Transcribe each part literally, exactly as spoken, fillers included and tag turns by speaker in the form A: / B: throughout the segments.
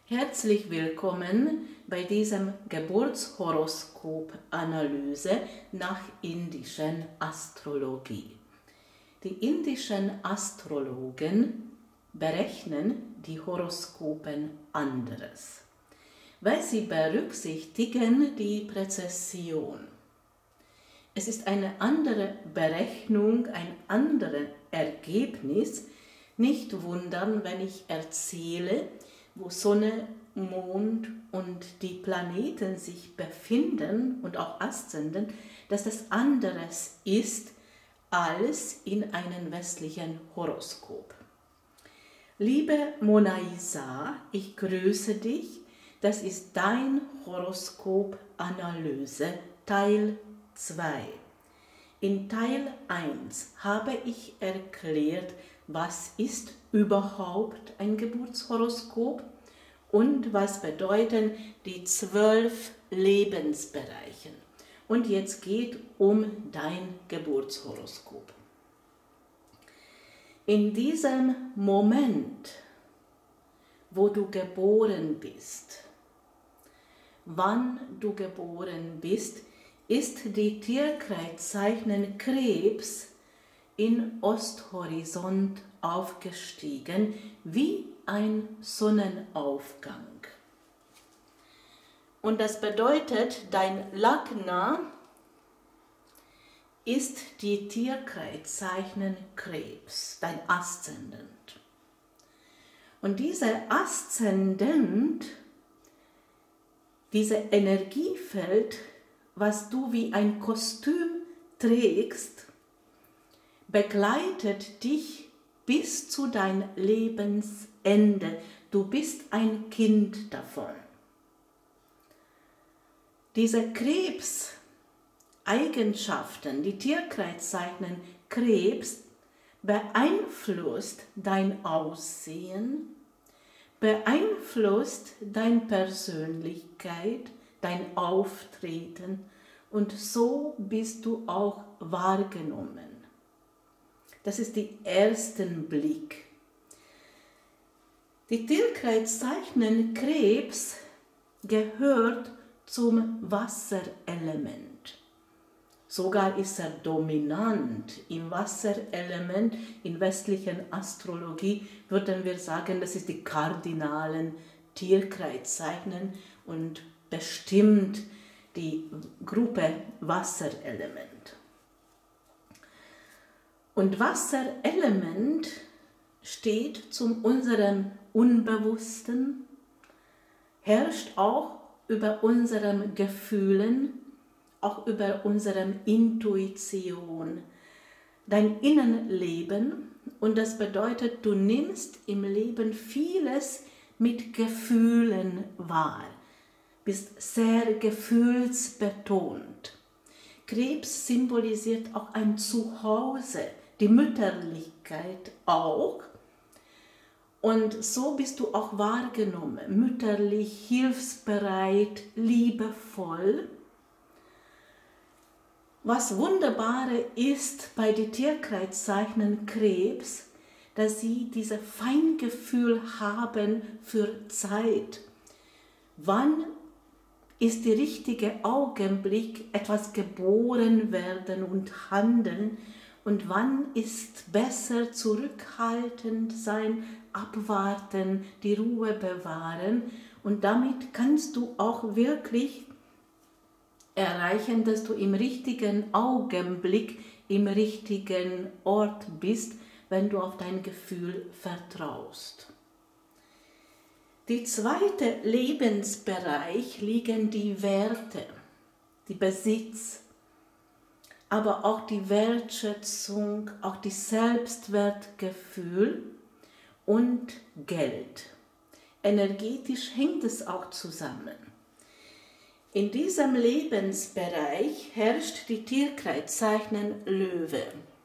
A: Herzlich willkommen bei diesem Geburtshoroskop-Analyse nach indischen Astrologie. Die indischen Astrologen berechnen die Horoskopen anderes, weil sie berücksichtigen die Präzession. Es ist eine andere Berechnung, ein anderes Ergebnis. Nicht wundern, wenn ich erzähle, wo Sonne, Mond und die Planeten sich befinden und auch Aszendent, dass das anderes ist als in einem westlichen Horoskop. Liebe Monaisa, ich grüße dich. Das ist dein Horoskop-Analyse Teil zwei. In Teil eins habe ich erklärt, was ist überhaupt ein Geburtshoroskop und was bedeuten die zwölf Lebensbereiche. Und jetzt geht um dein Geburtshoroskop. In diesem Moment, wo du geboren bist, wann du geboren bist, ist die Tierkreiszeichen Krebs in Osthorizont aufgestiegen wie ein Sonnenaufgang. Und das bedeutet, dein Lagna ist die Tierkreiszeichen Krebs, dein Aszendent. Und dieser Aszendent, dieses Energiefeld, was du wie ein Kostüm trägst, begleitet dich bis zu deinem Lebensende. Du bist ein Kind davon. Diese Krebseigenschaften, die Tierkreiszeichen Krebs, beeinflusst dein Aussehen, beeinflusst deine Persönlichkeit, dein Auftreten und so bist du auch wahrgenommen. Das ist der erste Blick. Die Tierkreiszeichen Krebs gehört zum Wasserelement. Sogar ist er dominant im Wasserelement. In westlicher Astrologie würden wir sagen, das ist die kardinalen Tierkreiszeichen und bestimmt die Gruppe Wasserelement. Und Wasserelement steht zu unserem Unbewussten, herrscht auch über unseren Gefühlen, auch über unsere Intuition, dein Innenleben. Und das bedeutet, du nimmst im Leben vieles mit Gefühlen wahr, bist sehr gefühlsbetont. Krebs symbolisiert auch ein Zuhause, die Mütterlichkeit auch. Und so bist du auch wahrgenommen, mütterlich, hilfsbereit, liebevoll. Was Wunderbare ist bei den Tierkreiszeichen Krebs, dass sie dieses Feingefühl haben für Zeit. Wann ist der richtige Augenblick, etwas geboren werden und handeln, und wann ist besser zurückhaltend sein, abwarten, die Ruhe bewahren, und damit kannst du auch wirklich erreichen, dass du im richtigen Augenblick, im richtigen Ort bist, wenn du auf dein Gefühl vertraust. Der zweite Lebensbereich liegen die Werte, die Besitz, aber auch die Wertschätzung, auch die Selbstwertgefühl und Geld. Energetisch hängt es auch zusammen. In diesem Lebensbereich herrscht die Tierkreiszeichen Löwe.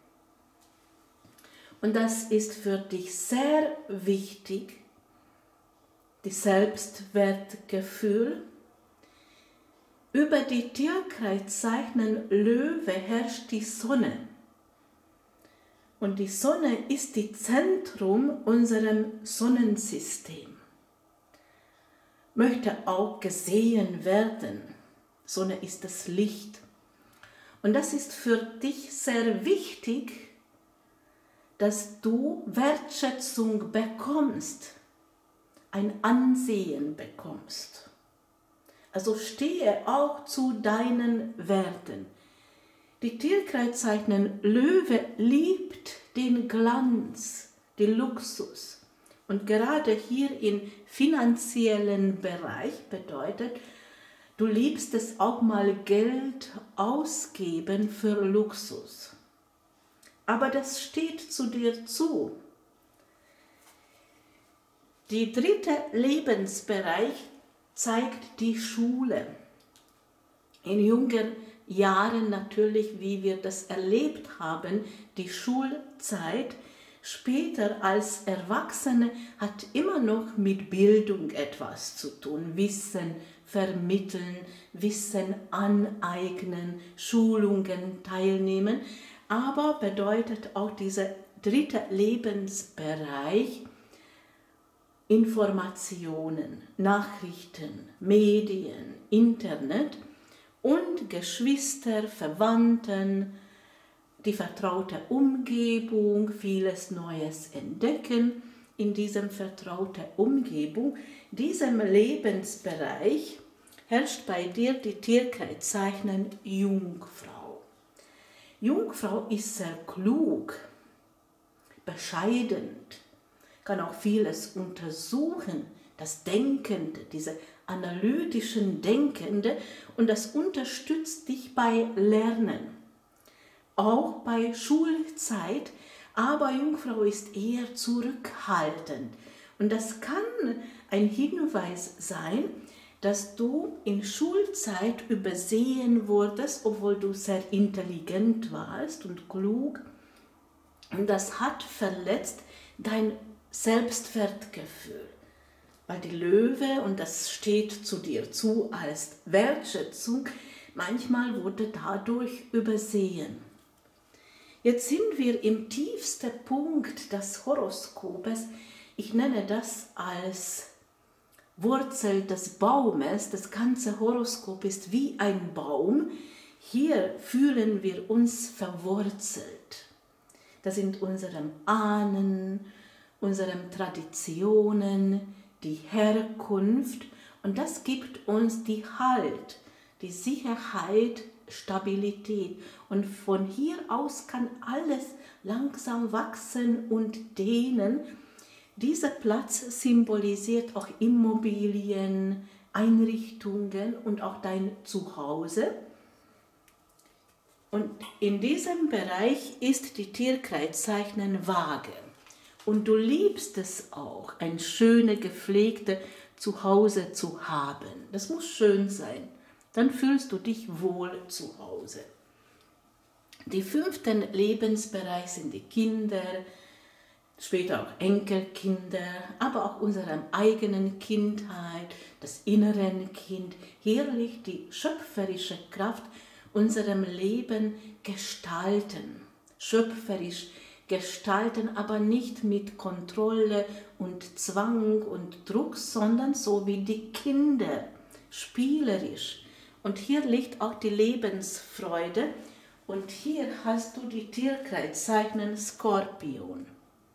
A: Und das ist für dich sehr wichtig, das Selbstwertgefühl. Über die Tierkreiszeichen Löwe herrscht die Sonne. Und die Sonne ist das Zentrum unserem Sonnensystem. möchte auch gesehen werden. Sonne ist das Licht. Und das ist für dich sehr wichtig, dass du Wertschätzung bekommst, ein Ansehen bekommst. Also stehe auch zu deinen Werten. Die Tierkreiszeichen Löwe liebt den Glanz, den Luxus. Und gerade hier im finanziellen Bereich bedeutet, du liebst es auch mal Geld ausgeben für Luxus. Aber das steht zu dir zu. Der dritte Lebensbereich zeigt die Schule. In jungen Jahren natürlich, wie wir das erlebt haben, die Schulzeit. Später als Erwachsene hat immer noch mit Bildung etwas zu tun. Wissen vermitteln, Wissen aneignen, Schulungen teilnehmen. Aber bedeutet auch dieser dritte Lebensbereich Informationen, Nachrichten, Medien, Internet und Geschwister, Verwandten, die vertraute Umgebung, vieles Neues entdecken in diesem vertrauten Umgebung. Diesem Lebensbereich herrscht bei dir die Tierkreiszeichen Jungfrau. Jungfrau ist sehr klug, bescheiden, kann auch vieles untersuchen, das Denkende, diese analytischen Denkende, und das unterstützt dich bei Lernen. Auch bei Schulzeit, aber Jungfrau ist eher zurückhaltend. Und das kann ein Hinweis sein, dass du in Schulzeit übersehen wurdest, obwohl du sehr intelligent warst und klug. Und das hat verletzt dein Selbstwertgefühl. Weil die Löwe, und das steht zu dir zu als Wertschätzung, manchmal wurde dadurch übersehen. Jetzt sind wir im tiefsten Punkt des Horoskopes. Ich nenne das als Wurzel des Baumes. Das ganze Horoskop ist wie ein Baum. Hier fühlen wir uns verwurzelt. Das sind unsere Ahnen, unsere Traditionen, die Herkunft, und das gibt uns die Halt, die Sicherheit, Stabilität, und von hier aus kann alles langsam wachsen und dehnen. Dieser Platz symbolisiert auch Immobilien, Einrichtungen und auch dein Zuhause. Und in diesem Bereich ist die Tierkreiszeichen Waage. Und du liebst es auch, ein schönes, gepflegtes Zuhause zu haben. Das muss schön sein. Dann fühlst du dich wohl zu Hause. Die fünften Lebensbereich sind die Kinder, später auch Enkelkinder, aber auch unsere eigenen Kindheit, das innere Kind. Hier liegt die schöpferische Kraft, unserem Leben gestalten, schöpferisch gestalten, aber nicht mit Kontrolle und Zwang und Druck, sondern so wie die Kinder, spielerisch. Und hier liegt auch die Lebensfreude, und hier hast du die Tierkreiszeichen Skorpion.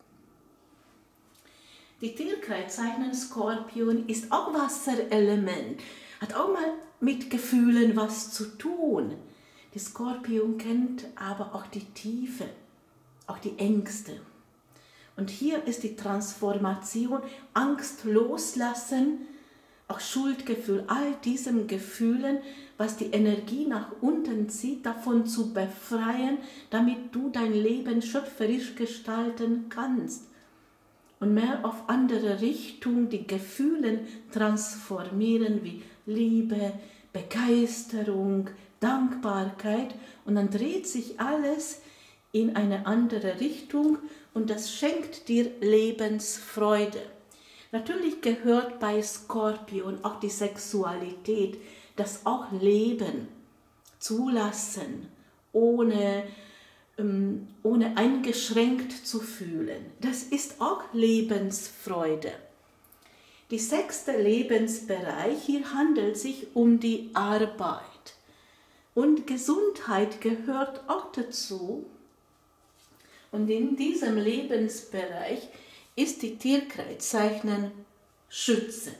A: Die Tierkreiszeichen Skorpion ist auch Wasserelement, hat auch mal mit Gefühlen was zu tun. Die Skorpion kennt aber auch die Tiefe, auch die Ängste. Und hier ist die Transformation, Angst loslassen, auch Schuldgefühl, all diesen Gefühlen, was die Energie nach unten zieht, davon zu befreien, damit du dein Leben schöpferisch gestalten kannst. Und mehr auf andere Richtung die Gefühle transformieren, wie Liebe, Begeisterung, Dankbarkeit, und dann dreht sich alles in eine andere Richtung, und das schenkt dir Lebensfreude. Natürlich gehört bei Skorpion auch die Sexualität, das auch Leben zulassen, ohne, ähm, ohne eingeschränkt zu fühlen. Das ist auch Lebensfreude. die sechste Lebensbereich, hier handelt es sich um die Arbeit. Und Gesundheit gehört auch dazu. Und in diesem Lebensbereich ist die Tierkreiszeichen Schütze.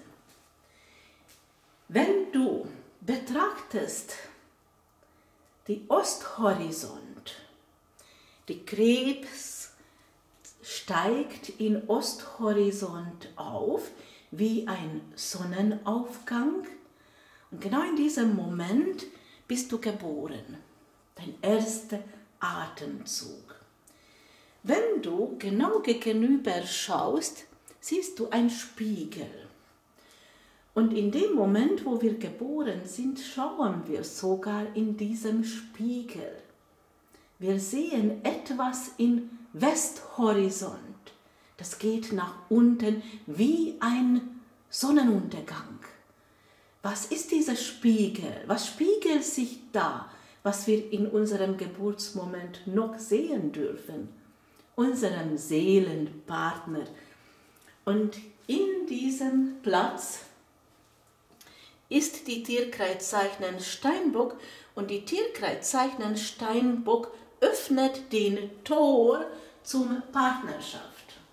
A: Wenn du betrachtest die Osthorizont, die Krebs steigt in Osthorizont auf wie ein Sonnenaufgang und genau in diesem Moment bist du geboren, dein erster Atemzug. Wenn du genau gegenüber schaust, siehst du einen Spiegel. Und in dem Moment, wo wir geboren sind, schauen wir sogar in diesem Spiegel. Wir sehen etwas im Westhorizont. Das geht nach unten wie ein Sonnenuntergang. Was ist dieser Spiegel? Was spiegelt sich da, was wir in unserem Geburtsmoment noch sehen dürfen? Unserem Seelenpartner. Und in diesem Platz ist die Tierkreiszeichen Steinbock und die Tierkreiszeichen Steinbock öffnet den Tor zum Partnerschaft.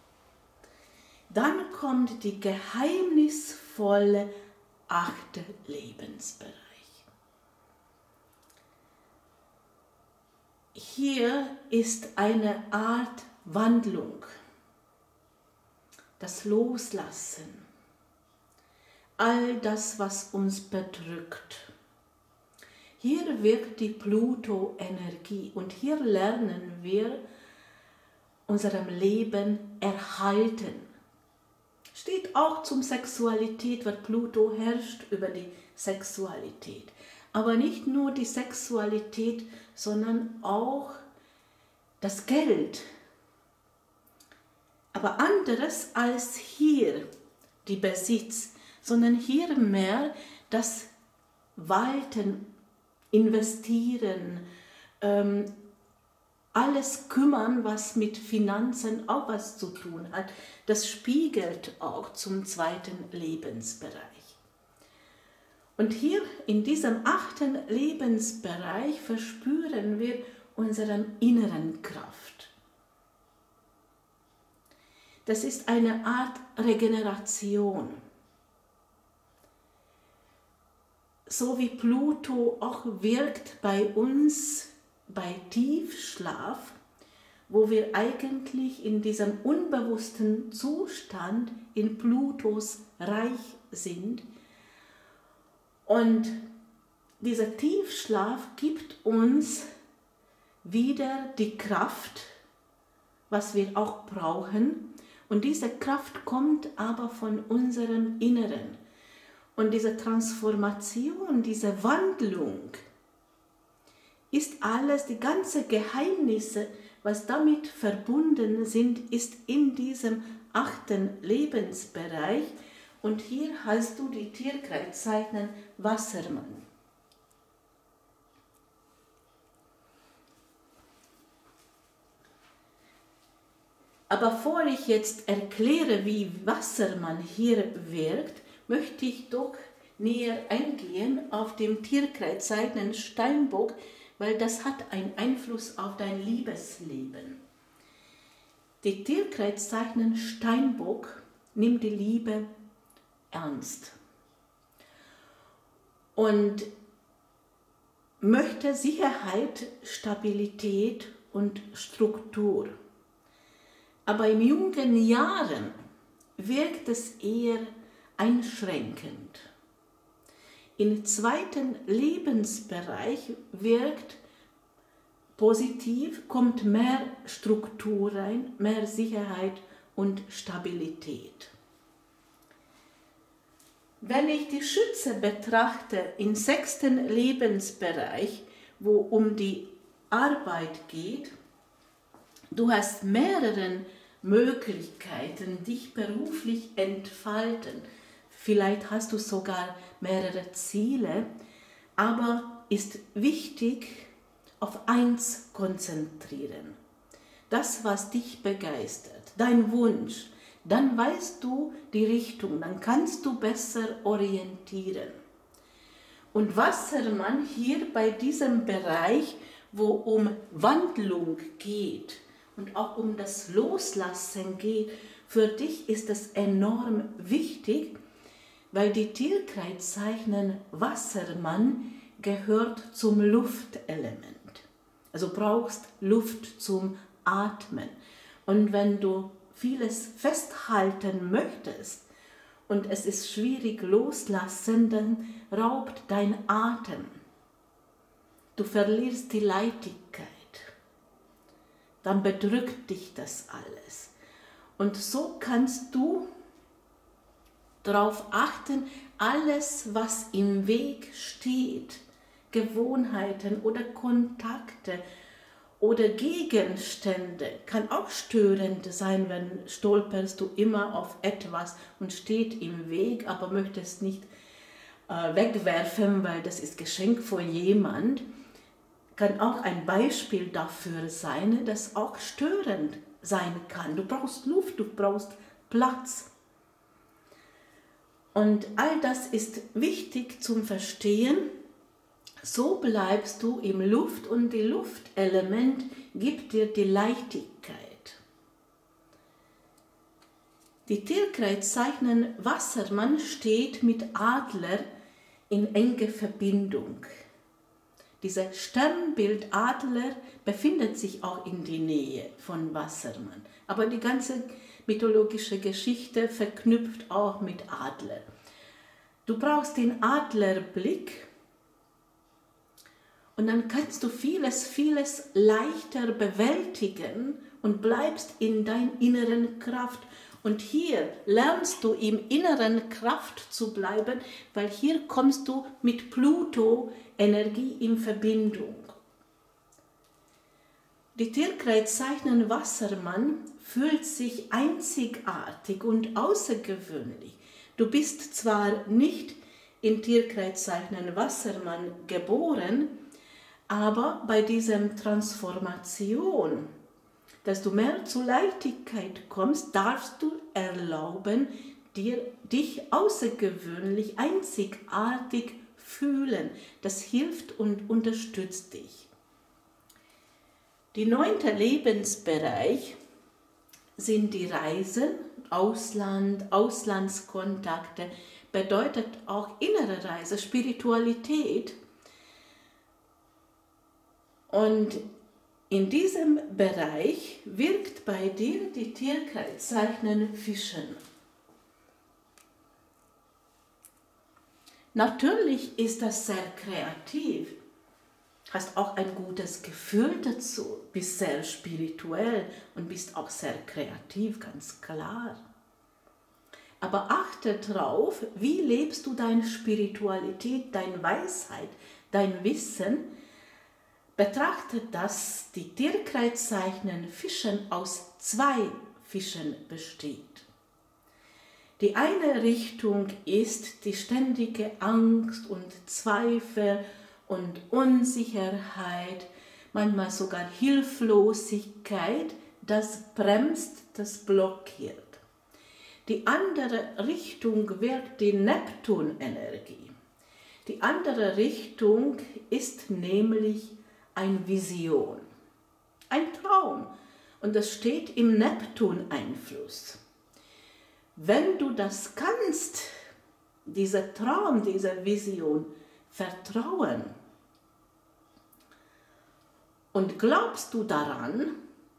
A: Dann kommt die geheimnisvolle achte Lebensbereich. Hier ist eine Art Wandlung, das Loslassen, all das, was uns bedrückt. Hier wirkt die Pluto-Energie und hier lernen wir unserem Leben erhalten. Steht auch zum Sexualität, weil Pluto herrscht über die Sexualität. Aber nicht nur die Sexualität, sondern auch das Geld. Aber anderes als hier die Besitz, sondern hier mehr das Walten, Investieren, ähm, alles kümmern, was mit Finanzen auch was zu tun hat. Das spiegelt auch zum zweiten Lebensbereich. Und hier in diesem achten Lebensbereich verspüren wir unsere inneren Kraft. Das ist eine Art Regeneration. So wie Pluto auch wirkt bei uns bei Tiefschlaf, wo wir eigentlich in diesem unbewussten Zustand in Plutos Reich sind. Und dieser Tiefschlaf gibt uns wieder die Kraft, was wir auch brauchen. Und diese Kraft kommt aber von unserem Inneren. Und diese Transformation, diese Wandlung ist alles, die ganzen Geheimnisse, was damit verbunden sind, ist in diesem achten Lebensbereich. Und hier hast du die Tierkreiszeichen Wassermann. Aber bevor ich jetzt erkläre, wie Wassermann hier wirkt, möchte ich doch näher eingehen auf dem Tierkreiszeichen Steinbock, weil das hat einen Einfluss auf dein Liebesleben. Die Tierkreiszeichen Steinbock nimmt die Liebe ernst und möchte Sicherheit, Stabilität und Struktur. Aber in jungen Jahren wirkt es eher einschränkend. Im zweiten Lebensbereich wirkt positiv, kommt mehr Struktur rein, mehr Sicherheit und Stabilität. Wenn ich die Schütze betrachte im sechsten Lebensbereich, wo um die Arbeit geht, du hast mehrere Möglichkeiten, dich beruflich entfalten. Vielleicht hast du sogar mehrere Ziele, aber ist wichtig, auf eins konzentrieren. Das, was dich begeistert, dein Wunsch, dann weißt du die Richtung, dann kannst du besser orientieren. Und Wassermann hier bei diesem Bereich, wo um Wandlung geht und auch um das Loslassen geht, für dich ist es enorm wichtig, weil die Tierkreiszeichen Wassermann gehört zum Luftelement. Also brauchst Luft zum Atmen. Und wenn du vieles festhalten möchtest und es ist schwierig loslassen, dann raubt dein Atem. Du verlierst die Leichtigkeit. Dann bedrückt dich das alles. Und so kannst du darauf achten, alles, was im Weg steht, Gewohnheiten oder Kontakte oder Gegenstände, kann auch störend sein, wenn stolperst du immer auf etwas und steht im Weg, aber möchtest nicht äh, wegwerfen, weil das ist Geschenk von jemand, kann auch ein Beispiel dafür sein, dass auch störend sein kann. Du brauchst Luft, du brauchst Platz. Und all das ist wichtig zum Verstehen. So bleibst du im Luft und die Luftelement gibt dir die Leichtigkeit. Die Tierkreiszeichen Wassermann steht mit Adler in enge Verbindung. Dieser Sternbild Adler befindet sich auch in der Nähe von Wassermann. Aber die ganze mythologische Geschichte verknüpft auch mit Adler. Du brauchst den Adlerblick und dann kannst du vieles, vieles leichter bewältigen und bleibst in deiner inneren Kraft. Und hier lernst du im inneren Kraft zu bleiben, weil hier kommst du mit Pluto-Energie in Verbindung. Die Tierkreiszeichen Wassermann fühlt sich einzigartig und außergewöhnlich. Du bist zwar nicht in Tierkreiszeichen Wassermann geboren, aber bei dieser Transformation, dass du mehr zur Leichtigkeit kommst, darfst du erlauben, dir, dich außergewöhnlich, einzigartig fühlen. Das hilft und unterstützt dich. Die neunte Lebensbereich sind die Reisen, Ausland, Auslandskontakte, bedeutet auch innere Reise, Spiritualität. Und in diesem Bereich wirkt bei dir die Tierkreiszeichen Fischen. Natürlich ist das sehr kreativ, hast auch ein gutes Gefühl dazu, bist sehr spirituell und bist auch sehr kreativ, ganz klar. Aber achte darauf, wie lebst du deine Spiritualität, deine Weisheit, dein Wissen. Betrachte, dass die Tierkreiszeichen Fischen aus zwei Fischen besteht. Die eine Richtung ist die ständige Angst und Zweifel und Unsicherheit, manchmal sogar Hilflosigkeit, das bremst, das blockiert. Die andere Richtung wirkt die Neptun-Energie. Die andere Richtung ist nämlich eine Vision, ein Traum, und das steht im Neptun-Einfluss. Wenn du das kannst, dieser Traum, dieser Vision, vertrauen und glaubst du daran,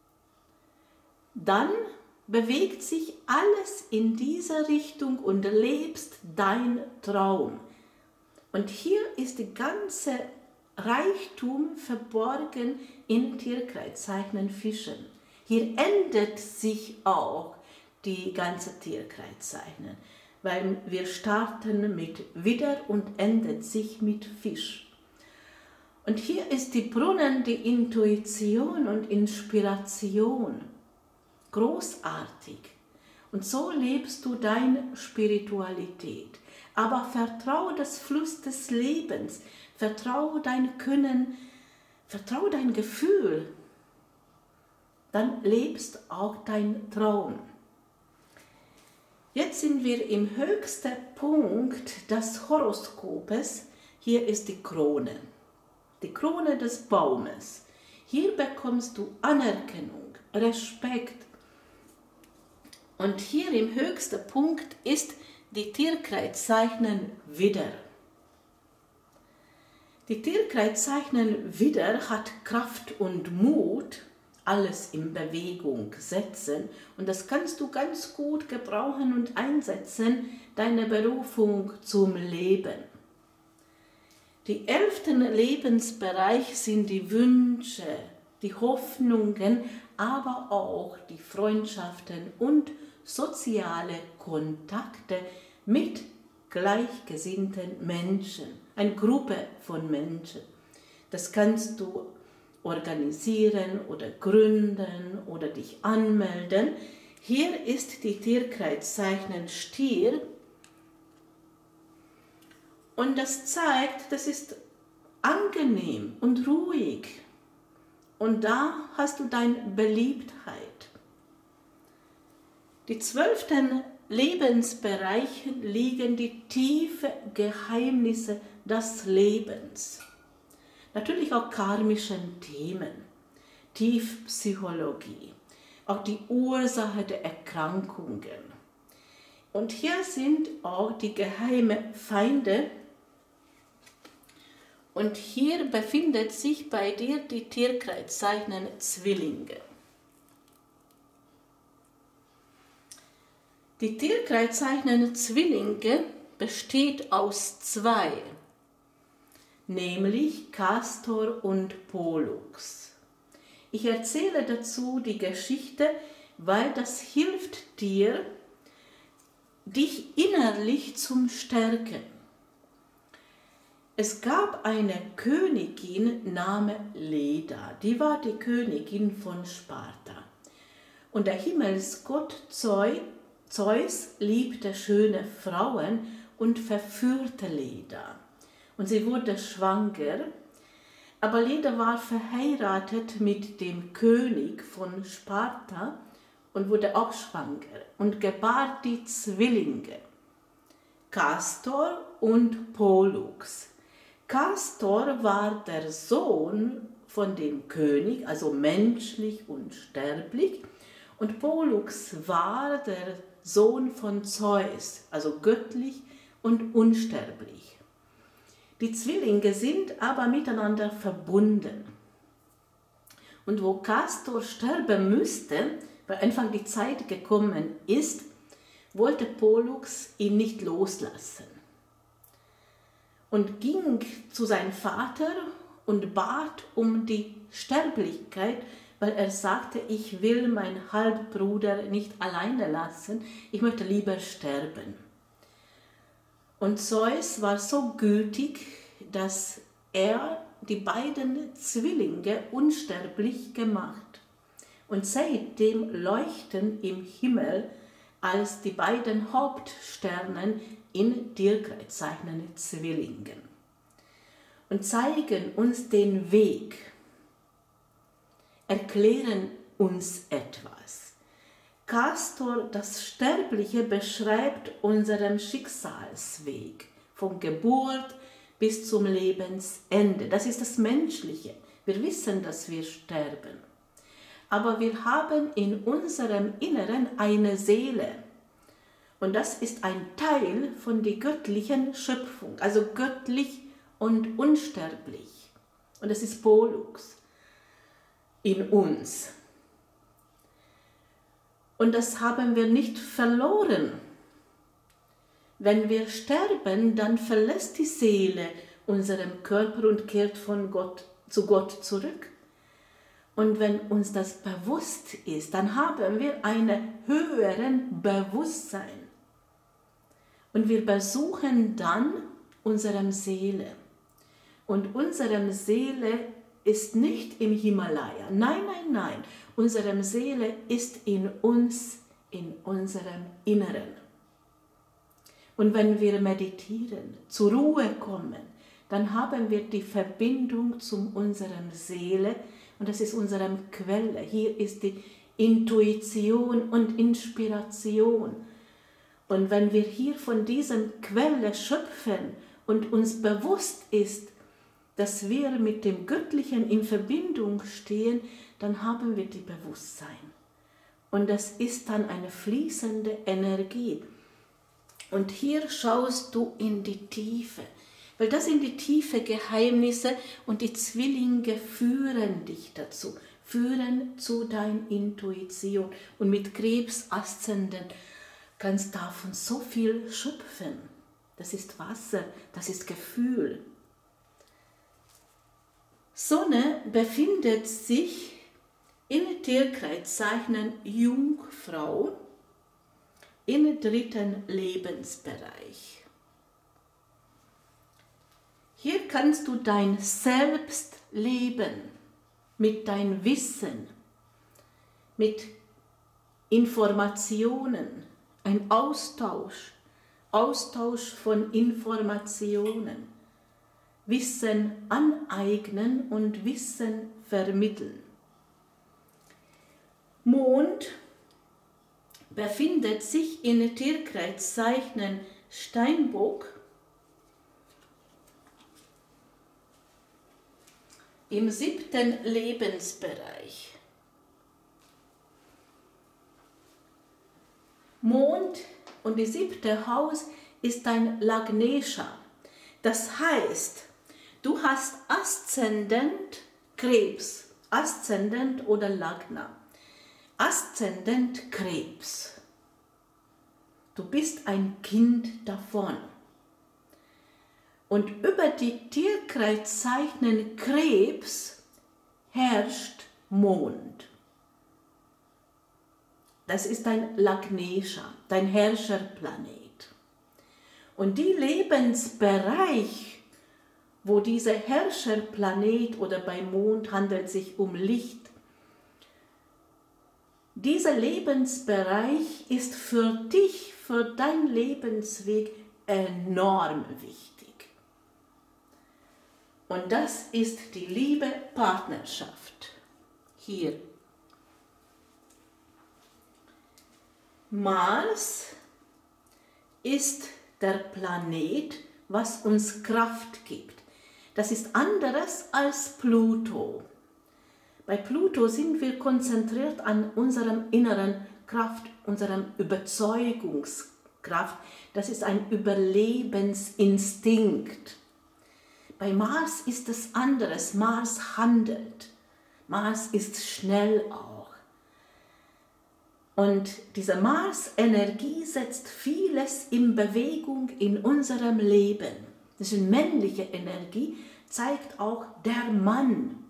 A: dann bewegt sich alles in dieser Richtung und lebst dein Traum. Und hier ist die ganze Reichtum verborgen in Tierkreiszeichen Fischen. Hier endet sich auch die ganze Tierkreiszeichen, weil wir starten mit Widder und endet sich mit Fisch. Und hier ist die Brunnen, die Intuition und Inspiration. Großartig. Und so lebst du deine Spiritualität. Aber vertraue das Fluss des Lebens, vertraue dein Können, vertraue dein Gefühl. Dann lebst auch dein Traum. Jetzt sind wir im höchsten Punkt des Horoskopes. Hier ist die Krone, die Krone des Baumes. Hier bekommst du Anerkennung, Respekt. Und hier im höchsten Punkt ist die Tierkreiszeichen Widder. Die Tierkreiszeichen Widder hat Kraft und Mut, alles in Bewegung setzen, und das kannst du ganz gut gebrauchen und einsetzen, deine Berufung zum Leben. Die elften Lebensbereich sind die Wünsche, die Hoffnungen, aber auch die Freundschaften und soziale Kontakte mit gleichgesinnten Menschen, eine Gruppe von Menschen. Das kannst du organisieren oder gründen oder dich anmelden. Hier ist die Tierkreiszeichen Stier. Und das zeigt, das ist angenehm und ruhig. Und da hast du deine Beliebtheit. Die zwölften Lebensbereichen liegen die tiefen Geheimnisse des Lebens. Natürlich auch karmischen Themen, Tiefpsychologie, auch die Ursache der Erkrankungen. Und hier sind auch die geheimen Feinde. Und hier befindet sich bei dir die Tierkreiszeichen Zwillinge. Die Tierkreiszeichen Zwillinge besteht aus zwei, nämlich Castor und Pollux. Ich erzähle dazu die Geschichte, weil das hilft dir, dich innerlich zum Stärken. Es gab eine Königin namens Leda, die war die Königin von Sparta. Und der Himmelsgott Zeus liebte schöne Frauen und verführte Leda. Und sie wurde schwanger, aber Leda war verheiratet mit dem König von Sparta und wurde auch schwanger und gebar die Zwillinge, Castor und Pollux. Castor war der Sohn von dem König, also menschlich und sterblich, und Pollux war der Sohn von Zeus, also göttlich und unsterblich. Die Zwillinge sind aber miteinander verbunden. Und wo Castor sterben müsste, weil einfach die Zeit gekommen ist, wollte Pollux ihn nicht loslassen. Und ging zu seinem Vater und bat um die Sterblichkeit, weil er sagte, ich will meinen Halbbruder nicht alleine lassen, ich möchte lieber sterben. Und Zeus war so gütig, dass er die beiden Zwillinge unsterblich gemacht. Und seitdem leuchten im Himmel als die beiden Hauptsterne in Tierkreiszeichen Zwillingen und zeigen uns den Weg, erklären uns etwas. Castor, das Sterbliche, beschreibt unseren Schicksalsweg von Geburt bis zum Lebensende. Das ist das Menschliche. Wir wissen, dass wir sterben. Aber wir haben in unserem Inneren eine Seele. Und das ist ein Teil von der göttlichen Schöpfung, also göttlich und unsterblich. Und das ist Pollux in uns. Und das haben wir nicht verloren. Wenn wir sterben, dann verlässt die Seele unseren Körper und kehrt von Gott zu Gott zurück. Und wenn uns das bewusst ist, dann haben wir ein höheren Bewusstsein. Und wir besuchen dann unsere Seele. Und unsere Seele ist nicht im Himalaya. Nein, nein, nein. Unsere Seele ist in uns, in unserem Inneren. Und wenn wir meditieren, zur Ruhe kommen, dann haben wir die Verbindung zu unserer Seele und das ist unsere Quelle. Hier ist die Intuition und Inspiration. Und wenn wir hier von diesem Quelle schöpfen und uns bewusst ist, dass wir mit dem Göttlichen in Verbindung stehen, dann haben wir die Bewusstsein. Und das ist dann eine fließende Energie. Und hier schaust du in die Tiefe, weil das sind die tiefe Geheimnisse und die Zwillinge führen dich dazu, führen zu deiner Intuition. Und mit Krebs-Aszendent kannst du davon so viel schöpfen. Das ist Wasser, das ist Gefühl. Sonne befindet sich in Tierkreiszeichen Jungfrau im dritten Lebensbereich. Hier kannst du dein Selbst leben, mit deinem Wissen, mit Informationen, ein Austausch, Austausch von Informationen, Wissen aneignen und Wissen vermitteln. Mond befindet sich in Tierkreiszeichen Steinbock im siebten Lebensbereich. Mond und das siebte Haus ist ein Lagnesha. Das heißt, du hast Aszendent Krebs, Aszendent oder Lagna. Aszendent Krebs. Du bist ein Kind davon. Und über die Tierkreiszeichen Krebs herrscht Mond. Das ist ein Lagnesha, dein Herrscherplanet. Und die Lebensbereich, wo dieser Herrscherplanet oder bei Mond handelt es sich um Licht, dieser Lebensbereich ist für dich, für deinen Lebensweg enorm wichtig. Und das ist die Liebe Partnerschaft. Hier. Mars ist der Planet, was uns Kraft gibt. Das ist anderes als Pluto. Bei Pluto sind wir konzentriert an unserem inneren Kraft, unserem Überzeugungskraft. Das ist ein Überlebensinstinkt. Bei Mars ist es anderes. Mars handelt. Mars ist schnell auch. Und diese Mars-Energie setzt vieles in Bewegung in unserem Leben. Das ist eine männliche Energie, zeigt auch der Mann.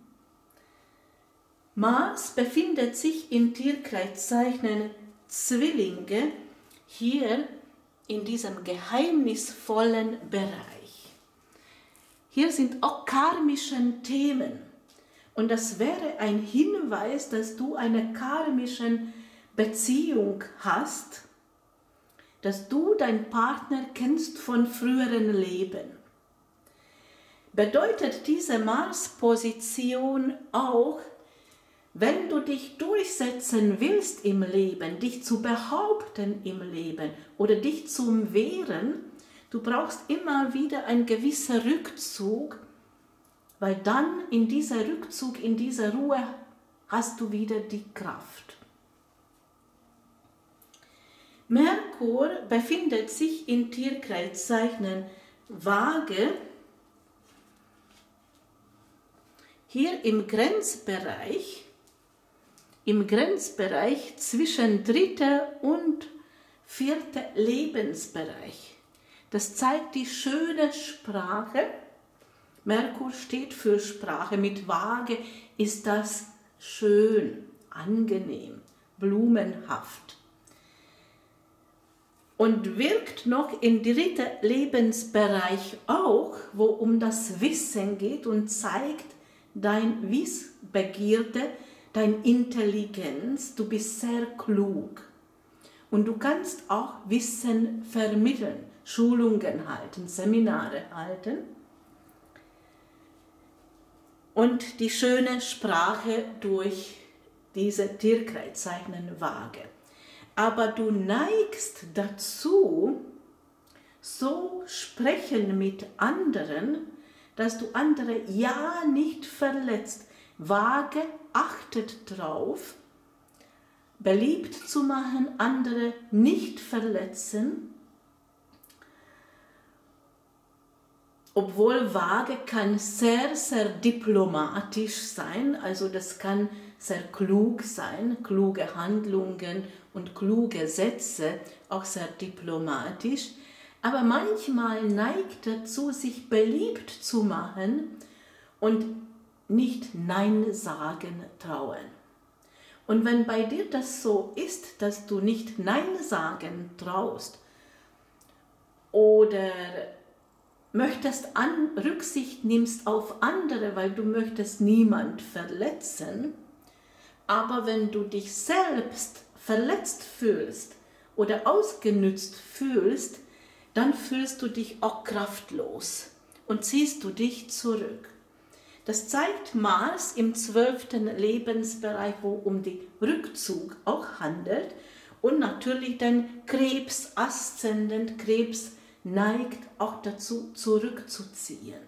A: Mars befindet sich in Tierkreiszeichen Zwillinge, hier in diesem geheimnisvollen Bereich. Hier sind auch karmische Themen. Und das wäre ein Hinweis, dass du eine karmische Beziehung hast, dass du deinen Partner kennst von früheren Leben. Bedeutet diese Mars-Position auch, wenn du dich durchsetzen willst im Leben, dich zu behaupten im Leben oder dich zu wehren, du brauchst immer wieder einen gewissen Rückzug, weil dann in dieser Rückzug, in dieser Ruhe hast du wieder die Kraft. Merkur befindet sich in Tierkreiszeichen Waage, hier im Grenzbereich, im Grenzbereich zwischen dritter und vierter Lebensbereich. Das zeigt die schöne Sprache. Merkur steht für Sprache. Mit Waage ist das schön, angenehm, blumenhaft. Und wirkt noch im dritten Lebensbereich auch, wo um das Wissen geht und zeigt dein Wissbegierde, deine Intelligenz. Du bist sehr klug. Und du kannst auch Wissen vermitteln, Schulungen halten, Seminare halten. Und die schöne Sprache durch diese Tierkreiszeichen Waage. aber du neigst dazu, so sprechen mit anderen, dass du andere ja nicht verletzt. Wage, achtet drauf, beliebt zu machen, andere nicht verletzen. Obwohl vage kann sehr, sehr diplomatisch sein, also das kann sehr klug sein, kluge Handlungen und kluge Sätze, auch sehr diplomatisch. Aber manchmal neigt dazu, sich beliebt zu machen und nicht Nein sagen trauen. Und wenn bei dir das so ist, dass du nicht Nein sagen traust oder möchtest an, Rücksicht nimmst auf andere, weil du möchtest niemand verletzen, aber wenn du dich selbst verletzt fühlst oder ausgenützt fühlst, dann fühlst du dich auch kraftlos und ziehst du dich zurück. Das zeigt Mars im zwölften Lebensbereich, wo um den Rückzug auch handelt und natürlich den Krebs, Aszendent Krebs, neigt auch dazu, zurückzuziehen.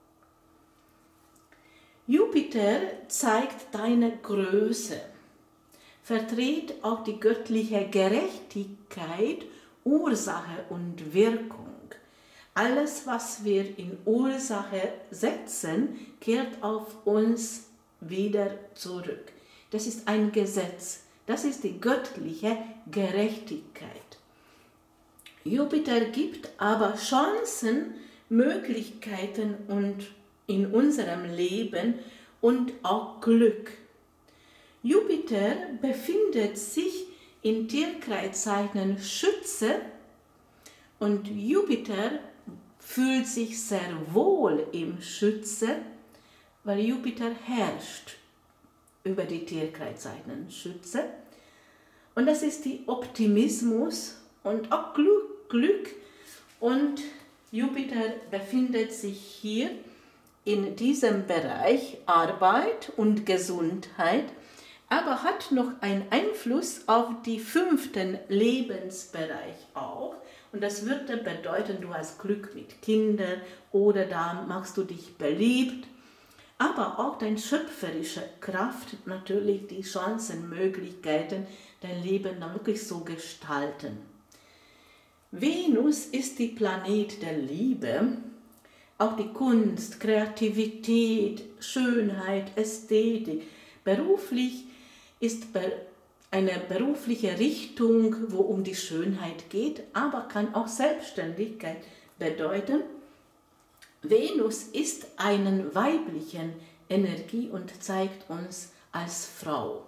A: Jupiter zeigt deine Größe, vertritt auch die göttliche Gerechtigkeit, Ursache und Wirkung. Alles, was wir in Ursache setzen, kehrt auf uns wieder zurück. Das ist ein Gesetz, das ist die göttliche Gerechtigkeit. Jupiter gibt aber Chancen, Möglichkeiten und in unserem Leben und auch Glück. Jupiter befindet sich in Tierkreiszeichen Schütze und Jupiter fühlt sich sehr wohl im Schütze, weil Jupiter herrscht über die Tierkreiszeichen Schütze. Und das ist die Optimismus und auch Glück. Und Jupiter befindet sich hier in diesem Bereich Arbeit und Gesundheit, aber hat noch einen Einfluss auf den fünften Lebensbereich auch. Und das würde bedeuten, du hast Glück mit Kindern oder da machst du dich beliebt. Aber auch deine schöpferische Kraft, natürlich die Chancen, Möglichkeiten, dein Leben dann wirklich so gestalten. Venus ist die Planet der Liebe, auch die Kunst, Kreativität, Schönheit, Ästhetik. Beruflich ist eine berufliche Richtung, wo um die Schönheit geht, aber kann auch Selbstständigkeit bedeuten. Venus ist eine weibliche Energie und zeigt uns als Frau.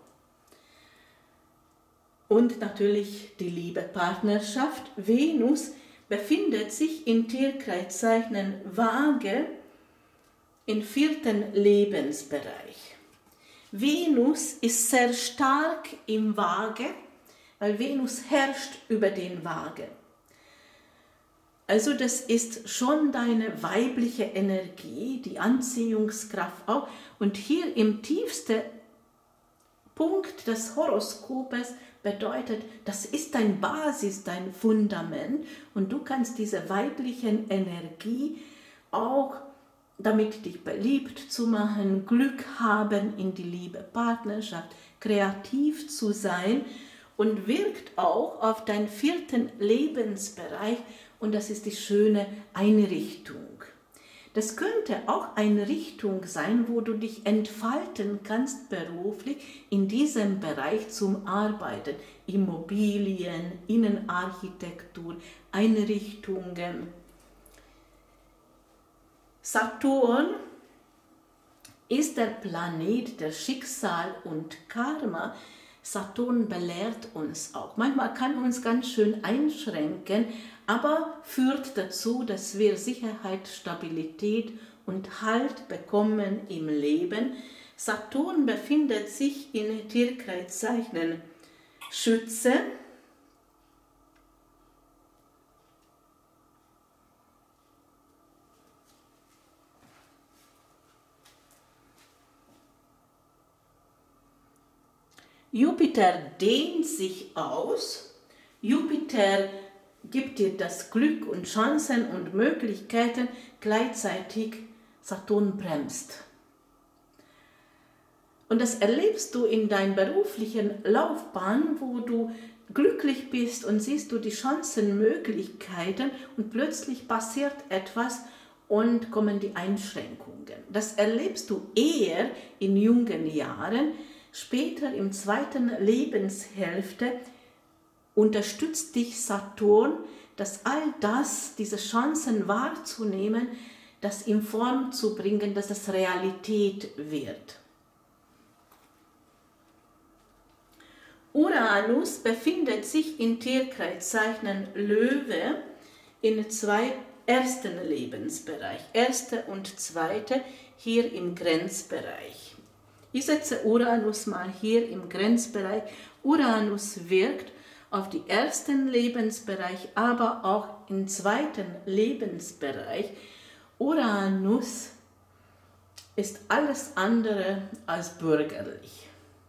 A: Und natürlich die Liebe, Partnerschaft. Venus befindet sich in Tierkreiszeichen Waage im vierten Lebensbereich. Venus ist sehr stark im Waage, weil Venus herrscht über den Waage. Also das ist schon deine weibliche Energie, die Anziehungskraft auch. Und hier im tiefsten Punkt des Horoskopes bedeutet, das ist dein Basis, dein Fundament. Und du kannst diese weibliche Energie auch, damit dich beliebt zu machen, Glück haben in die Liebe, Partnerschaft, kreativ zu sein und wirkt auch auf deinen vierten Lebensbereich und das ist die schöne Einrichtung. Das könnte auch eine Richtung sein, wo du dich entfalten kannst beruflich in diesem Bereich zum Arbeiten. Immobilien, Innenarchitektur, Einrichtungen. Saturn ist der Planet der Schicksal und Karma. Saturn belehrt uns auch. Manchmal kann uns ganz schön einschränken, aber führt dazu, dass wir Sicherheit, Stabilität und Halt bekommen im Leben. Saturn befindet sich in Tierkreiszeichen Schütze. Jupiter dehnt sich aus Jupiter gibt dir das Glück und Chancen und Möglichkeiten, gleichzeitig Saturn bremst. Und das erlebst du in deiner beruflichen Laufbahn, wo du glücklich bist und siehst du die Chancen, Möglichkeiten und plötzlich passiert etwas und kommen die Einschränkungen. Das erlebst du eher in jungen Jahren. Später im zweiten Lebenshälfte unterstützt dich Saturn, dass all das, diese Chancen wahrzunehmen, das in Form zu bringen, dass es Realität wird. Uranus befindet sich in Tierkreiszeichen Löwe in zwei ersten Lebensbereich, erste und zweite hier im Grenzbereich. Ich setze Uranus mal hier im Grenzbereich. Uranus wirkt auf den ersten Lebensbereich, aber auch im zweiten Lebensbereich. Uranus ist alles andere als bürgerlich.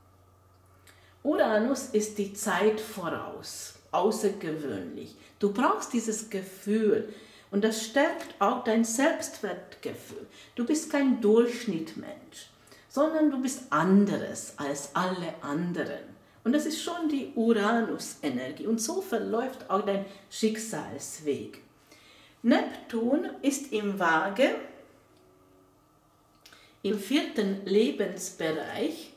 A: Uranus ist die Zeit voraus, außergewöhnlich. Du brauchst dieses Gefühl und das stärkt auch dein Selbstwertgefühl. Du bist kein Durchschnittmensch, sondern du bist anderes als alle anderen. Und das ist schon die Uranus-Energie und so verläuft auch dein Schicksalsweg. Neptun ist im Waage, im vierten Lebensbereich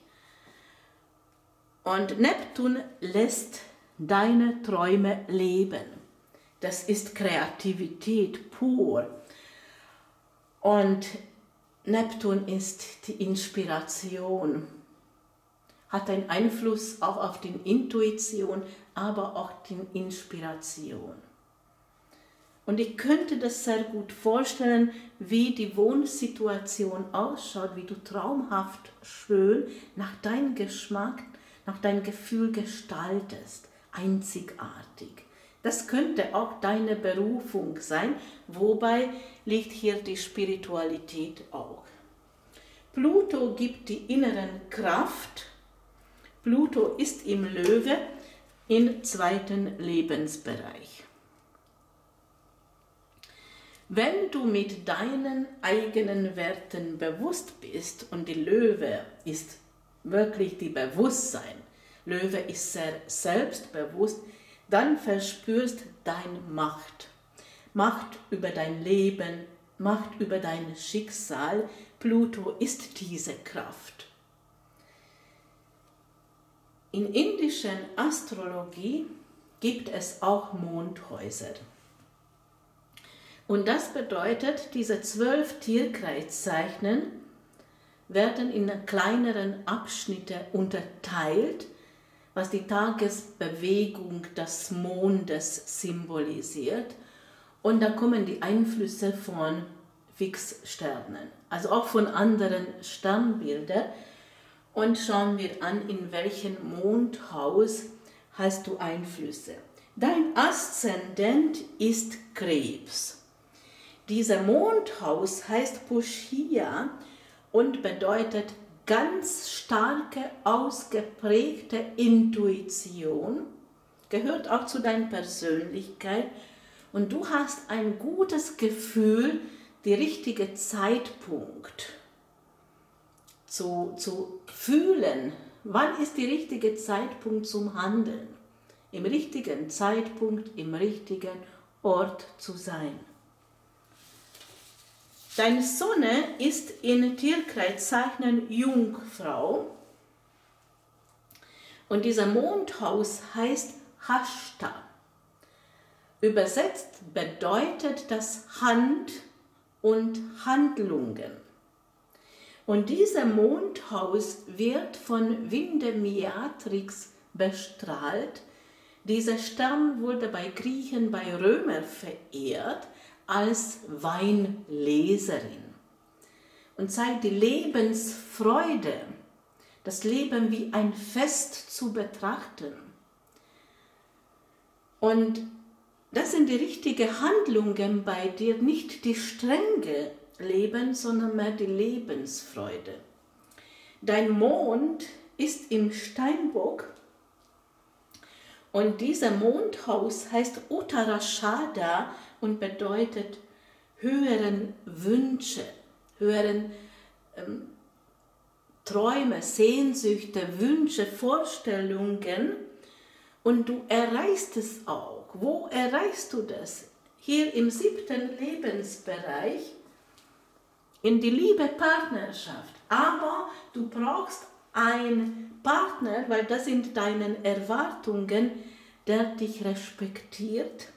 A: und Neptun lässt deine Träume leben. Das ist Kreativität pur. Und Neptun ist die Inspiration, hat einen Einfluss auch auf die Intuition, aber auch die Inspiration. Und ich könnte das sehr gut vorstellen, wie die Wohnsituation ausschaut, wie du traumhaft schön nach deinem Geschmack, nach deinem Gefühl gestaltest, einzigartig. Das könnte auch deine Berufung sein, wobei liegt hier die Spiritualität auch. Pluto gibt die inneren Kraft. Pluto ist im Löwe im zweiten Lebensbereich. Wenn du mit deinen eigenen Werten bewusst bist, und die Löwe ist wirklich die Bewusstsein, Löwe ist sehr selbstbewusst, dann verspürst deine Macht. Macht über dein Leben, Macht über dein Schicksal. Pluto ist diese Kraft. In indischen Astrologie gibt es auch Mondhäuser. Und das bedeutet, diese zwölf Tierkreiszeichen werden in kleineren Abschnitte unterteilt, was die Tagesbewegung des Mondes symbolisiert. Und da kommen die Einflüsse von Fixsternen, also auch von anderen Sternbildern. Und schauen wir an, in welchem Mondhaus hast du Einflüsse. Dein Aszendent ist Krebs. Dieser Mondhaus heißt Pushya und bedeutet ganz starke, ausgeprägte Intuition, gehört auch zu deiner Persönlichkeit und du hast ein gutes Gefühl, den richtigen Zeitpunkt zu, zu fühlen. Wann ist der richtige Zeitpunkt zum Handeln? Im richtigen Zeitpunkt, im richtigen Ort zu sein. Deine Sonne ist in Tierkreiszeichen Jungfrau und dieser Mondhaus heißt Hashta. Übersetzt bedeutet das Hand und Handlungen. Und dieser Mondhaus wird von Vindemiatrix bestrahlt. Dieser Stern wurde bei Griechen, bei Römern verehrt als Weinleserin und zeigt die Lebensfreude, das Leben wie ein Fest zu betrachten. Und das sind die richtigen Handlungen bei dir, nicht die strenge Leben, sondern mehr die Lebensfreude. Dein Mond ist im Steinbock Und dieser Mondhaus heißt Uttarashada und bedeutet höheren Wünsche, höheren ähm, Träume, Sehnsüchte, Wünsche, Vorstellungen. Und du erreichst es auch. Wo erreichst du das? Hier im siebten Lebensbereich, in die Liebe, Partnerschaft. Aber du brauchst einen Partner, weil das sind deine Erwartungen, der dich respektiert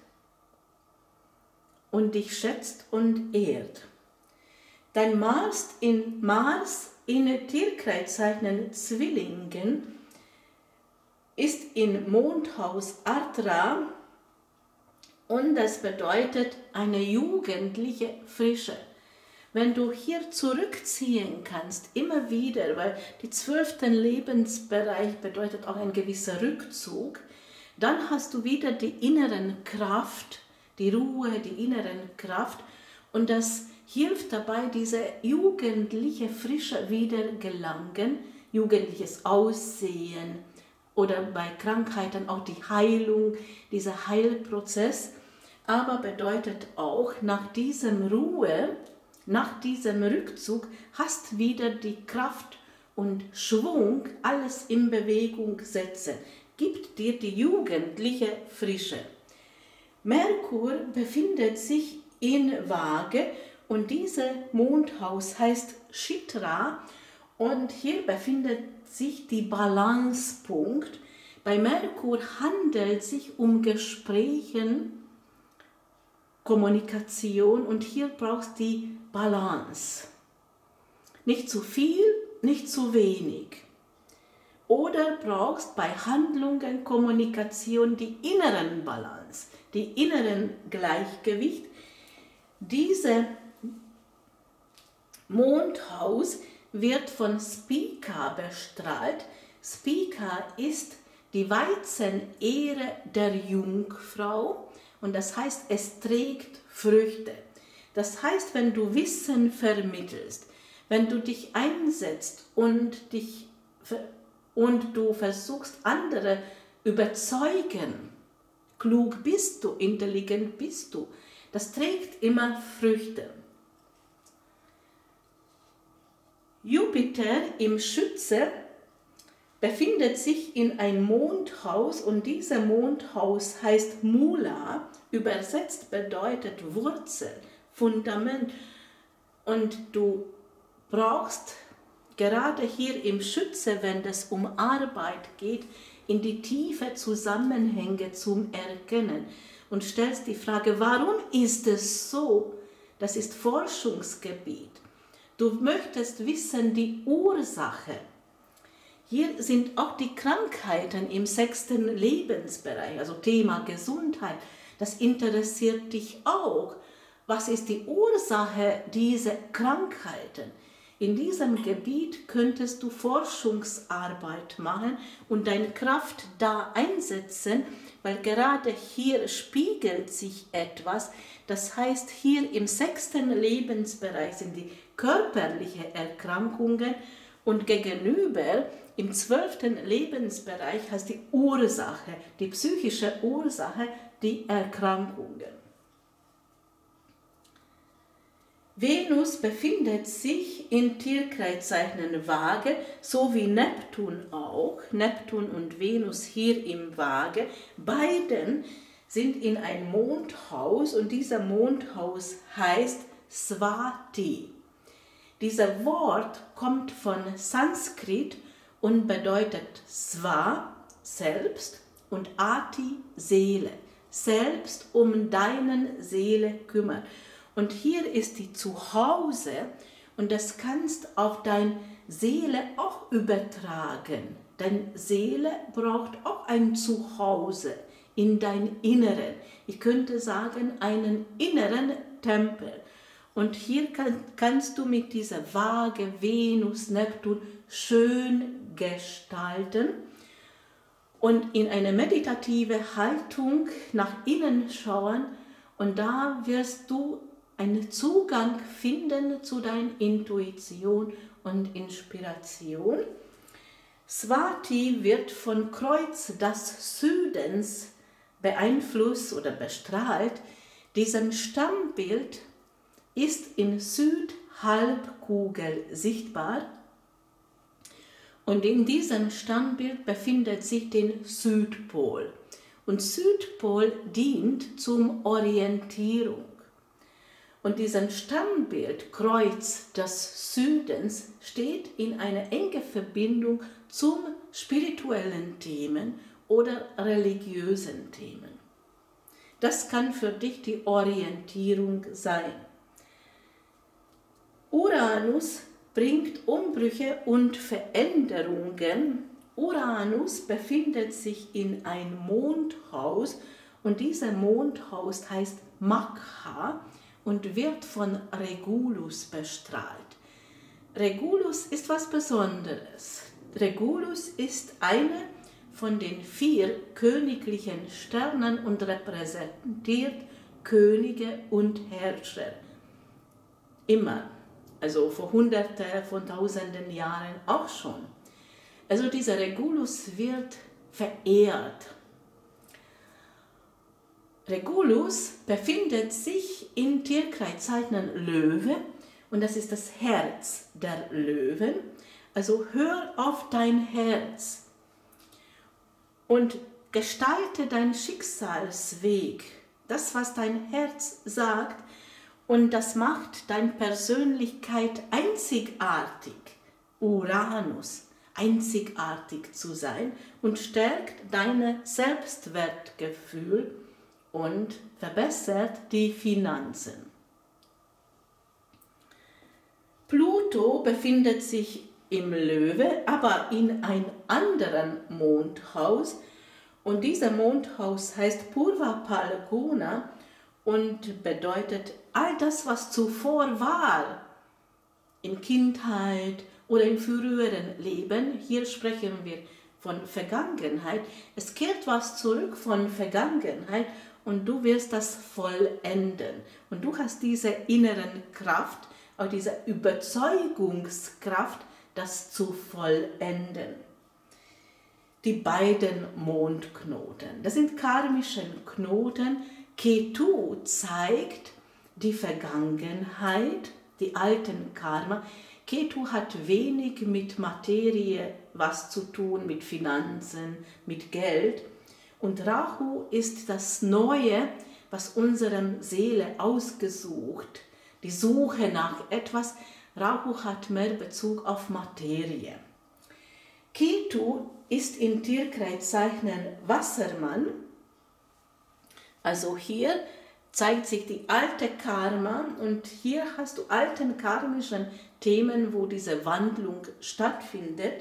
A: und dich schätzt und ehrt. Dein Mars in, Mars in Tierkreiszeichen Zwillingen ist in Mondhaus Artra und das bedeutet eine jugendliche Frische. Wenn du hier zurückziehen kannst, immer wieder, weil die zwölften Lebensbereich bedeutet auch ein gewisser Rückzug, dann hast du wieder die inneren Kraft, die Ruhe, die inneren Kraft und das hilft dabei, diese jugendliche Frische wieder gelangen, jugendliches Aussehen oder bei Krankheiten auch die Heilung, dieser Heilprozess, aber bedeutet auch nach diesem Ruhe, nach diesem Rückzug hast wieder die Kraft und Schwung, alles in Bewegung setzen, gibt dir die jugendliche Frische. Merkur befindet sich in Waage und dieses Mondhaus heißt Chitra und hier befindet sich die Balancepunkt. Bei Merkur handelt es sich um Gesprächen, Kommunikation und hier brauchst du die Balance. Nicht zu viel, nicht zu wenig. Oder brauchst bei Handlungen, Kommunikation die inneren Balance, die inneren Gleichgewicht. Diese Mondhaus wird von Spica bestrahlt. Spica ist die Weizenehre der Jungfrau und das heißt, es trägt Früchte. Das heißt, wenn du Wissen vermittelst, wenn du dich einsetzt und, dich, und du versuchst, andere überzeugen, klug bist du, intelligent bist du, das trägt immer Früchte. Jupiter im Schütze befindet sich in ein Mondhaus und dieser Mondhaus heißt Mula, übersetzt bedeutet Wurzel, Fundament. Und du brauchst gerade hier im Schütze, wenn es um Arbeit geht, in die tiefe Zusammenhänge zum Erkennen und stellst die Frage, warum ist es so? Das ist Forschungsgebiet. Du möchtest wissen die Ursache. Hier sind auch die Krankheiten im sechsten Lebensbereich, also Thema Gesundheit. Das interessiert dich auch. Was ist die Ursache dieser Krankheiten? In diesem Gebiet könntest du Forschungsarbeit machen und deine Kraft da einsetzen, weil gerade hier spiegelt sich etwas. Das heißt, hier im sechsten Lebensbereich sind die körperlichen Erkrankungen und gegenüber im zwölften Lebensbereich hast die Ursache, die psychische Ursache, die Erkrankungen. Venus befindet sich in Tierkreiszeichen Waage, so wie Neptun auch. Neptun und Venus hier im Waage. Beiden sind in ein Mondhaus und dieser Mondhaus heißt Swati. Dieser Wort kommt von Sanskrit und bedeutet Swa, selbst, und Ati, Seele. Selbst um deine Seele kümmern. Und hier ist die Zuhause und das kannst auf deine Seele auch übertragen. Deine Seele braucht auch ein Zuhause in dein Inneren. Ich könnte sagen, einen inneren Tempel. Und hier kann, kannst du mit dieser Waage, Venus, Neptun schön gestalten und in eine meditative Haltung nach innen schauen und da wirst du einen Zugang finden zu deiner Intuition und Inspiration. Swati wird von Kreuz des Südens beeinflusst oder bestrahlt. Diesem Stammbild ist in Südhalbkugel sichtbar und in diesem Stammbild befindet sich den Südpol. Und Südpol dient zum Orientierung. Und diesem Stammbild Kreuz des Südens steht in einer engen Verbindung zum spirituellen Themen oder religiösen Themen. Das kann für dich die Orientierung sein. Uranus bringt Umbrüche und Veränderungen. Uranus befindet sich in einem Mondhaus und dieser Mondhaus heißt Magha und wird von Regulus bestrahlt. Regulus ist was Besonderes. Regulus ist eine von den vier königlichen Sternen und repräsentiert Könige und Herrscher. Immer, also vor Hunderten von Tausenden Jahren auch schon. Also dieser Regulus wird verehrt. Regulus befindet sich im Tierkreiszeichen Löwe und das ist das Herz der Löwen. Also hör auf dein Herz und gestalte deinen Schicksalsweg, das, was dein Herz sagt, und das macht deine Persönlichkeit einzigartig. Uranus, einzigartig zu sein und stärkt dein Selbstwertgefühl und verbessert die Finanzen. Pluto befindet sich im Löwe, aber in einem anderen Mondhaus. Und dieser Mondhaus heißt Purva Palguna und bedeutet all das, was zuvor war, in Kindheit oder im früheren Leben. Hier sprechen wir von Vergangenheit. Es kehrt was zurück von Vergangenheit und du wirst das vollenden. Und du hast diese inneren Kraft, auch diese Überzeugungskraft, das zu vollenden. Die beiden Mondknoten, das sind karmische Knoten. Ketu zeigt die Vergangenheit, die alten Karma. Ketu hat wenig mit Materie was zu tun, mit Finanzen, mit Geld. Und Rahu ist das Neue, was unsere Seele ausgesucht, die Suche nach etwas. Rahu hat mehr Bezug auf Materie. Ketu ist im Tierkreiszeichen Wassermann. Also hier zeigt sich die alte Karma und hier hast du alten karmischen Themen, wo diese Wandlung stattfindet.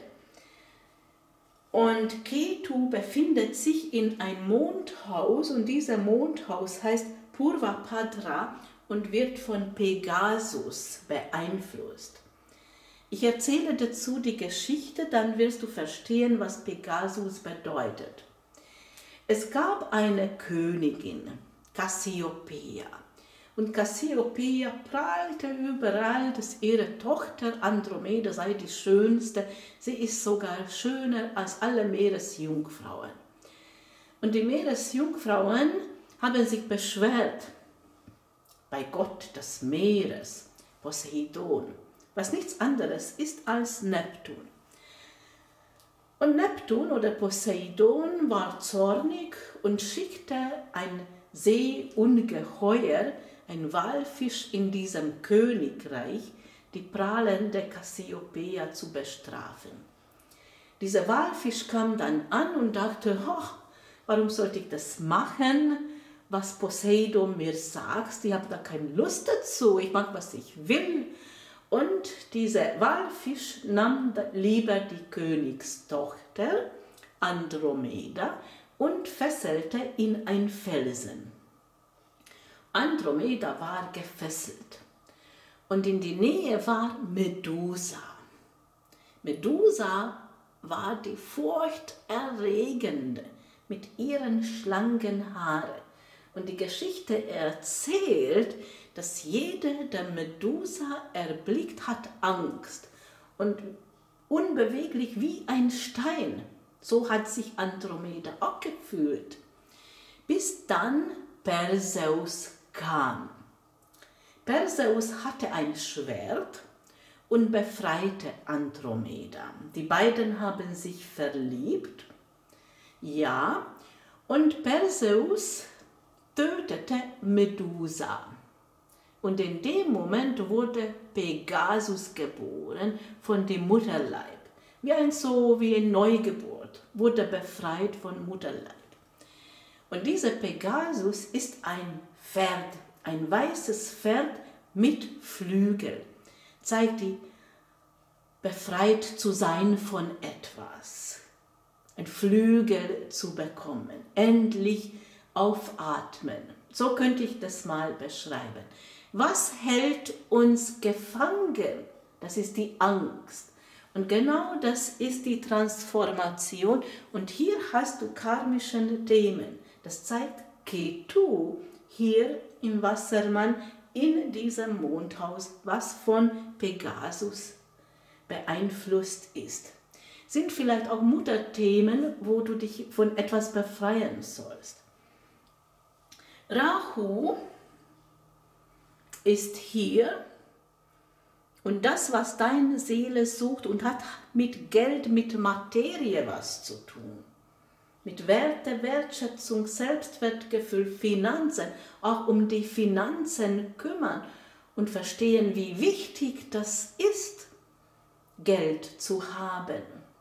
A: Und Ketu befindet sich in einem Mondhaus und dieser Mondhaus heißt Purvapadra und wird von Pegasus beeinflusst. Ich erzähle dazu die Geschichte, dann wirst du verstehen, was Pegasus bedeutet. Es gab eine Königin, Cassiopeia. Und Cassiopeia prahlte überall, dass ihre Tochter Andromeda sei die schönste. Sie ist sogar schöner als alle Meeresjungfrauen. Und die Meeresjungfrauen haben sich beschwert bei Gott des Meeres, Poseidon, was nichts anderes ist als Neptun. Und Neptun oder Poseidon war zornig und schickte ein Seeungeheuer, ein Walfisch in diesem Königreich, die prahlende Cassiopeia zu bestrafen. Dieser Walfisch kam dann an und dachte, oh, warum sollte ich das machen, was Poseidon mir sagt? Ich habe da keine Lust dazu, ich mache, was ich will. Und dieser Walfisch nahm lieber die Königstochter Andromeda und fesselte in ein Felsen. Andromeda war gefesselt und in die Nähe war Medusa. Medusa war die furchterregende mit ihren schlanken Haaren. Und die Geschichte erzählt, dass jeder, der Medusa erblickt, hat Angst. Und unbeweglich wie ein Stein. So hat sich Andromeda auch gefühlt. Bis dann Perseus kam. Perseus hatte ein Schwert und befreite Andromeda. Die beiden haben sich verliebt. Ja, und Perseus tötete Medusa. Und in dem Moment wurde Pegasus geboren von dem Mutterleib. Wie ein so wie eine Neugeburt, wurde befreit von Mutterleib. Und dieser Pegasus ist ein Pferd, ein weißes Pferd mit Flügel. Zeigt die, befreit zu sein von etwas. Ein Flügel zu bekommen. Endlich aufatmen. So könnte ich das mal beschreiben. Was hält uns gefangen? Das ist die Angst. Und genau das ist die Transformation. Und hier hast du karmische Themen. Das zeigt Ketu hier im Wassermann in diesem Mondhaus, was von Pegasus beeinflusst ist. Sind vielleicht auch Mutterthemen, wo du dich von etwas befreien sollst. Rahu ist hier und das, was deine Seele sucht und hat mit Geld, mit Materie was zu tun. Mit Werte, Wertschätzung, Selbstwertgefühl, Finanzen, auch um die Finanzen kümmern und verstehen, wie wichtig das ist, Geld zu haben.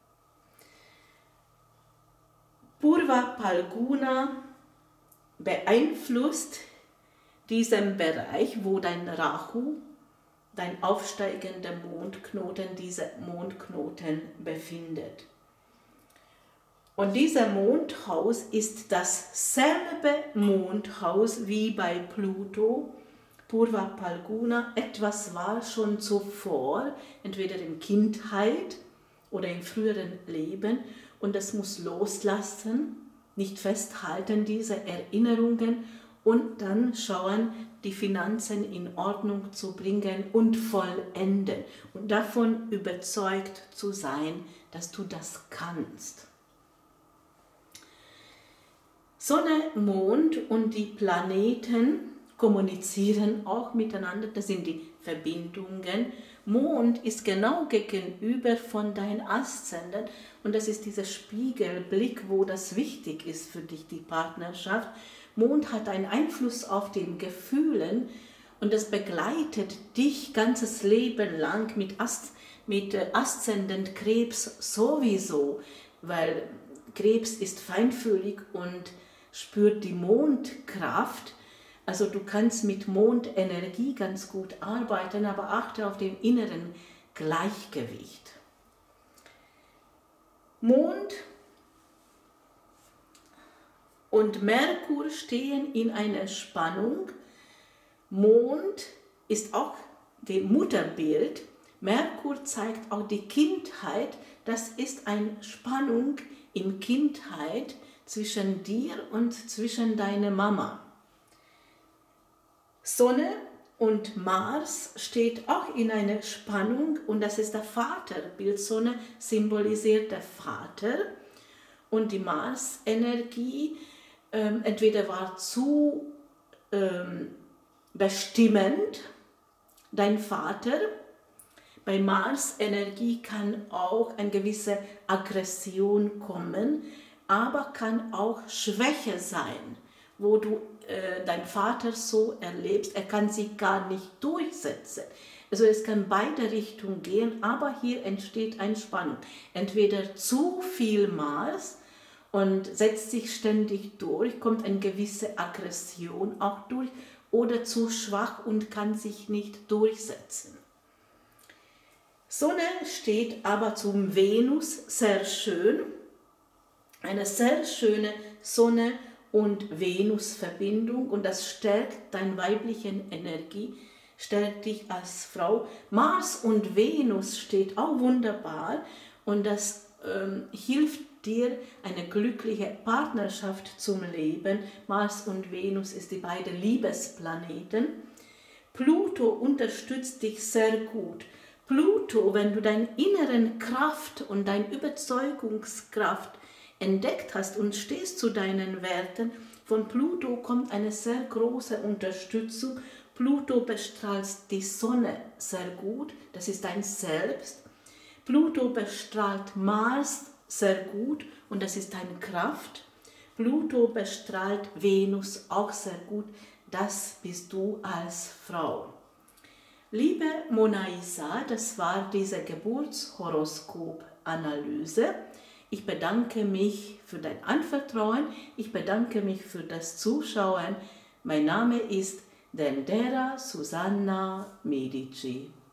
A: Purva Palguna beeinflusst diesen Bereich, wo dein Rahu, dein aufsteigender Mondknoten, dieser Mondknoten befindet. Und dieser Mondhaus ist dasselbe Mondhaus wie bei Pluto, Purva Palguna. Etwas war schon zuvor, entweder in Kindheit oder im früheren Leben, und das muss loslassen, nicht festhalten, diese Erinnerungen, und dann schauen, die Finanzen in Ordnung zu bringen und vollenden und davon überzeugt zu sein, dass du das kannst. Sonne, Mond und die Planeten kommunizieren auch miteinander, das sind die Verbindungen. Mond ist genau gegenüber von deinem Aszendent und das ist dieser Spiegelblick, wo das wichtig ist für dich, die Partnerschaft. Mond hat einen Einfluss auf die Gefühle und das begleitet dich ganzes Leben lang mit, Ast, mit Aszendent Krebs sowieso, weil Krebs ist feinfühlig und spürt die Mondkraft. Also du kannst mit Mondenergie ganz gut arbeiten, aber achte auf den inneren Gleichgewicht. Mond und Merkur stehen in einer Spannung. Mond ist auch das Mutterbild. Merkur zeigt auch die Kindheit. Das ist eine Spannung in Kindheit zwischen dir und zwischen deiner Mama. Sonne und Mars steht auch in einer Spannung und das ist der Vaterbild. Sonne symbolisiert der Vater und die Mars-Energie ähm, entweder war zu ähm, bestimmend, dein Vater. Bei Mars-Energie kann auch eine gewisse Aggression kommen, aber kann auch Schwäche sein, wo du äh, deinen Vater so erlebst, er kann sich gar nicht durchsetzen. Also es kann beide Richtungen gehen, aber hier entsteht eine Spannung. Entweder zu viel Mars und setzt sich ständig durch, kommt eine gewisse Aggression auch durch, oder zu schwach und kann sich nicht durchsetzen. Sonne steht aber zum Venus sehr schön, eine sehr schöne Sonne- und Venus-Verbindung und das stärkt deine weibliche Energie, stärkt dich als Frau. Mars und Venus steht auch wunderbar und das ähm, hilft dir, eine glückliche Partnerschaft zum Leben. Mars und Venus ist die beiden Liebesplaneten. Pluto unterstützt dich sehr gut. Pluto, wenn du deine inneren Kraft und deine Überzeugungskraft entdeckt hast und stehst zu deinen Werten, von Pluto kommt eine sehr große Unterstützung. Pluto bestrahlt die Sonne sehr gut, das ist dein Selbst. Pluto bestrahlt Mars sehr gut und das ist deine Kraft. Pluto bestrahlt Venus auch sehr gut, das bist du als Frau. Liebe Mona Isa, das war diese Geburtshoroskop-Analyse. Ich bedanke mich für dein Anvertrauen, ich bedanke mich für das Zuschauen. Mein Name ist Dendera Susanna Medici.